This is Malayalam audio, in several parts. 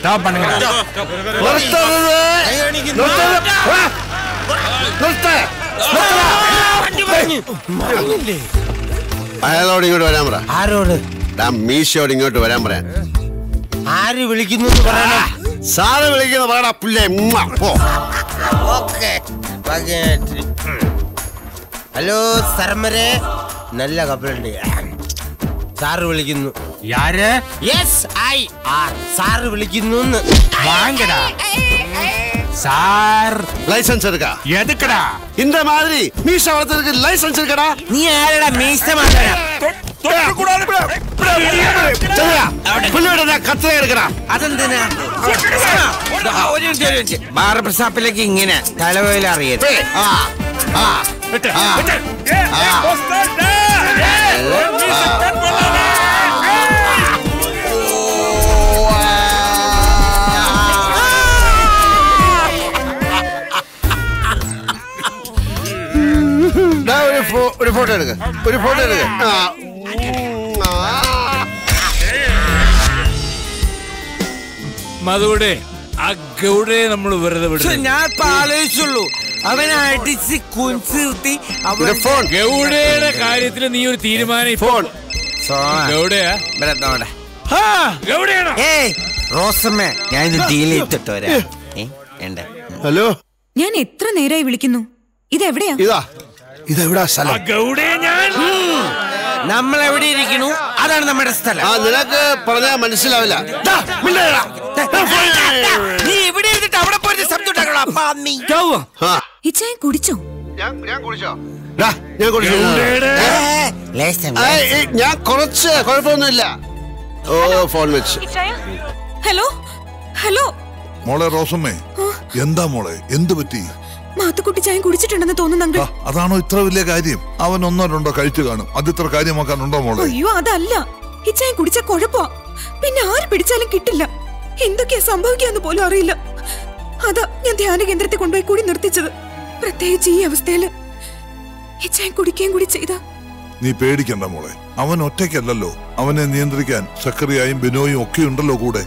അയാളോട് ഇങ്ങോട്ട് വരാൻ പറ. ആരോട്? മീശയോട് ഇങ്ങോട്ട് വരാൻ പറയാൻ. ആര് വിളിക്കുന്നു പറയാനാ? സാറ് വിളിക്കുന്ന പറയടാ പുല്ലേ. ഹലോ സർമരെ, നല്ല കപ്പലുണ്ട്. സാറ് വിളിക്കുന്നു. സാറ് വിളിക്കുന്നു. சார் லைசன்ஸ் இருக்கா? எதுக்குடா இந்த மாதிரி மீச வளர்த்ததுக்கு லைசன்ஸ் இருக்கடா? நீ யாரடா மீச மாட்டடா? தொட்டு கூடாது சரியா? புள்ளடா கத்தே എടുക്കടാ. അതെന്തിനാ? ഒരു മിനിറ്റ്. ബാർബർ ഷോപ്പിലേക്ക് ഇങ്ങനെ തലവേല അറിയരുത്. വിട്ട് ഒരു ഫോട്ടോ എടുക്ക. മധുവിടെ ആ ഗൗഡയെ നമ്മൾ വെറുതെ വിടും. ഞാൻ ആലോചിച്ചുള്ളൂ. അവനെ അടിച്ച് കുഞ്ചിർത്തി ഗൗഡയുടെ കാര്യത്തിൽ നീ ഒരു തീരുമാനം. ഗൗഡയാ ഗൗഡയാണോ? റോസമ്മ, ഞാൻ ഇത് ഡീൽ ചെയ്തിട്ട് വരാം. ഹലോ, ഞാൻ എത്ര നേരമായി വിളിക്കുന്നു. ഇതെവിടെയാ? ഇതെവിടാ സ്ഥലം? നമ്മൾ എവിടെ ഇരിക്കണു അതാണ് നമ്മുടെ സ്ഥലം. നിനക്ക് പറഞ്ഞാൽ മനസ്സിലാവില്ല. നീ ഇവിടെ ഇരുന്നിട്ട് അവിടെ പോയി ശബ്ദം കുടിച്ചോ? ഞാൻ കുറച്ച് കുഴപ്പമൊന്നുമില്ല. ഓ ഫോൺ വെച്ച്. ഹലോ ഹലോ മോളെ റോസമ്മേ, എന്താ മോളെ, എന്ത് പറ്റി? മാത്തുക്കുട്ടി ചായ കുടിച്ചിട്ടുണ്ടെന്ന് തോന്നുന്നു. അതാണോ ഇത്ര വലിയ കാര്യം? അവൻ ഒന്നോ രണ്ടോ കഴിച്ചു കാണും. അത് ഇത്ര കാര്യമാക്കാനുണ്ടോ മോളെ? അയ്യോ അതല്ല, ഈ ചായ കുടിച്ച കുഴപ്പമാ. പിന്നെ ആര് പിടിച്ചാലും കിട്ടില്ല. എന്തൊക്കെയാ സംഭവിക്കാന്ന് പോലും അറിയില്ല. അതാ ഞാൻ ധ്യാന കേന്ദ്രത്തിൽ കൊണ്ടുപോയി കൂടി നിർത്തിച്ചത്. പ്രത്യേകിച്ച് ഈ അവസ്ഥയില് ഈ ചായ കുടിക്കുകയും കൂടി ചെയ്ത. നീ പേടിക്കണ്ട മോളെ, അവൻ ഒറ്റയ്ക്കല്ലല്ലോ. അവനെ നിയന്ത്രിക്കാൻ സക്കറിയായും ബിനോയും ഒക്കെ ഉണ്ടല്ലോ കൂടെ.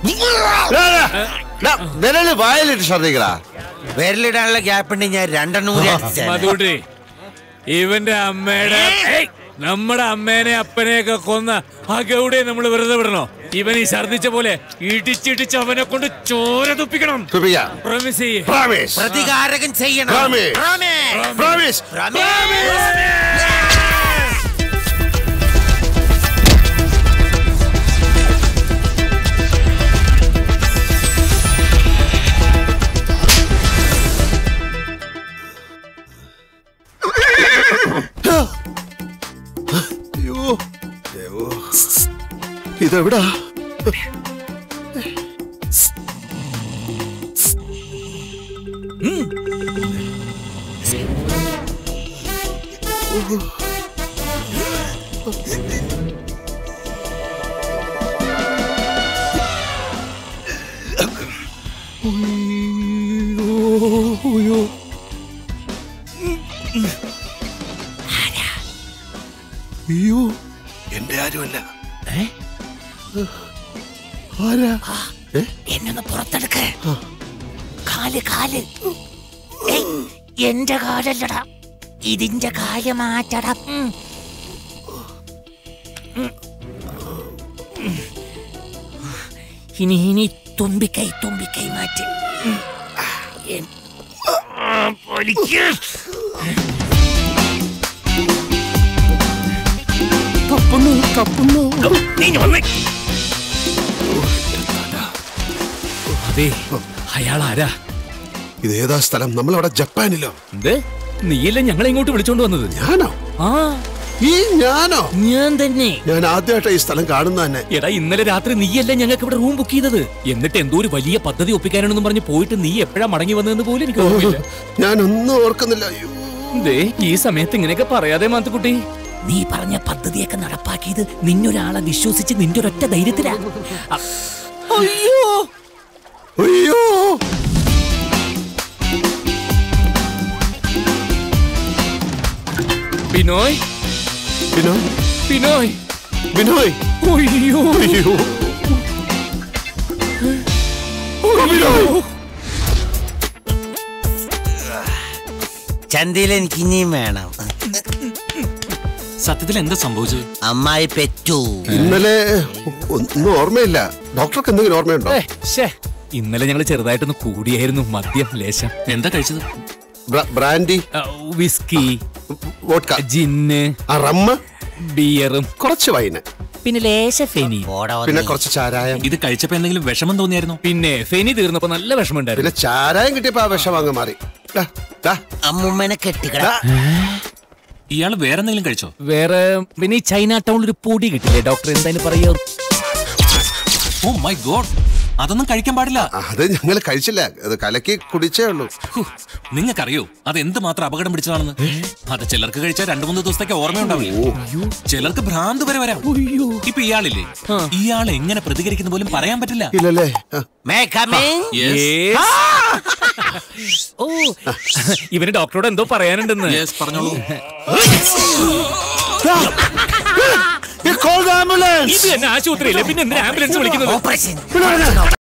വായിലിട്ട് ശ്രദ്ധിക്കടാ. വിരലിടാനുള്ള ഗ്യാപ്പ് ഉണ്ട്. ഞാൻ രണ്ടെണ്ണം മധുട്ടി, ഇവന്റെ അമ്മയുടെ നമ്മുടെ അമ്മേനെ അപ്പനെയൊക്കെ കൊന്ന ആ ഗൗഡയെ നമ്മൾ വെറുതെ വിടണോ? ഇവൻ ഈ ഛർദിച്ച പോലെ ഇടിച്ചിടിച്ച് അവനെ കൊണ്ട് ചോര തുപ്പിക്കണം. പ്രതികാരകം ചെയ്യണം. ഇതെവിടാ? അയ്യോ, എന്റെ ആരുമല്ല. എന്നൊന്ന് പുറത്തെടുക്ക. കാല് കാല് എന്റെ കാലല്ലടാ, ഇതിന്റെ കാല് മാറ്റടാ. ഇനി തുമ്പിക്കൈ മാറ്റി. അതെ, അയാളാരാ? ഇതേതാ സ്ഥലം? നമ്മളവിടെ ജപ്പാനിലോ? നീയല്ലേ ഞങ്ങളെ ഇങ്ങോട്ട് വിളിച്ചോണ്ട് വന്നത്? ഞാനോ? ഞാനോ? ഞാൻ തന്നെ. ഞാൻ ആദ്യമായിട്ട് ഈ സ്ഥലം കാണുന്ന തന്നെ. എടാ, ഇന്നലെ രാത്രി നീയല്ലേ ഞങ്ങൾക്ക് ഇവിടെ റൂം ബുക്ക് ചെയ്തത്? എന്നിട്ട് എന്തോ ഒരു വലിയ പദ്ധതി ഒപ്പിക്കാനാണെന്ന് പറഞ്ഞ് പോയിട്ട് നീ എപ്പോഴാ മടങ്ങി വന്നതെന്ന് പോലും എനിക്ക് ഓർമ്മയില്ല. ഞാനൊന്നും ഓർക്കുന്നില്ല. ഈ സമയത്ത് ഇങ്ങനെയൊക്കെ പറയാതെ മാത്തുക്കുട്ടി. നീ പറഞ്ഞ പദ്ധതിയൊക്കെ നടപ്പാക്കിയത് നിന്നൊരാളെ വിശ്വസിച്ച് നിന്റെ ഒരൊറ്റ ധൈര്യത്തിലാ. അയ്യോ അയ്യോ, ബിനോയ് ബിനോയ് ചന്തയിൽ എനിക്ക് ഇനിയും വേണം. സത്യത്തിൽ എന്താ സംഭവിച്ചത്? അമ്മായി പെറ്റു. ഇന്നലെ ഒന്നും ഓർമ്മയില്ല. ഡോക്ടർക്ക് എന്തെങ്കിലും ഓർമ്മയുണ്ടോ? ഇന്നലെ ഞങ്ങൾ ചെറുതായിട്ടൊന്ന് കൂടിയായിരുന്നു. മദ്യം ലേശം. എന്താ കഴിച്ചത്? Brandy, whisky, vodka, gin, rum, ബിയറും കുറച്ച് വൈന്, പിന്നെ ലേശ ഫെനി, പിന്നെ കുറച്ച് ചാരായം. ഇത് കഴിച്ചപ്പോ എന്തെങ്കിലും വിഷമം തോന്നിയായിരുന്നു? പിന്നെ ഫെനി തീർന്നപ്പോ നല്ല വിഷമമുണ്ടായിരുന്നു. പിന്നെ ചാരായം കിട്ടിയപ്പോ ആ വിഷം അങ്ങ് മാറി. അമ്മൂമ്മനെ കെട്ടിക്കട. ഇയാള് വേറെ എന്തെങ്കിലും കഴിച്ചോ? വേറെ പിന്നെ ഈ ചൈന ടൗണിൽ ഒരു പൊടി കിട്ടില്ലേ ഡോക്ടർ, എന്തായാലും പറയോ? ഓ മൈ ഗോഡ്, അതൊന്നും കഴിക്കാൻ പാടില്ല. അത് ഞങ്ങൾ കഴിച്ചില്ല, അത് കലക്കി കുടിച്ചേ ഉള്ളൂ. നിങ്ങൾക്കറിയോ അത് എന്ത് മാത്രം അപകടം പിടിച്ചതാണെന്ന്? അത് ചിലർക്ക് കഴിച്ചാൽ 2-3 ദിവസത്തേക്ക് ഓർമ്മയുണ്ടാവില്ല. ചിലർക്ക് ഭ്രാന്ത് വരെ വരാം. ഇപ്പൊ ഇയാളില്ലേ, ഇയാൾ എങ്ങനെ പ്രതികരിക്കുന്ന പോലും പറയാൻ പറ്റില്ല. ഇല്ലല്ലേ? ഓ, ഇവന് ഡോക്ടറോട് എന്തോ പറയാനുണ്ടെന്ന്. പറഞ്ഞോളൂ. ഇത് തന്നെ ആശുപത്രിയില്ലേ, പിന്നെ എന്തിനാ ആംബുലൻസ് വിളിക്കുന്നത്?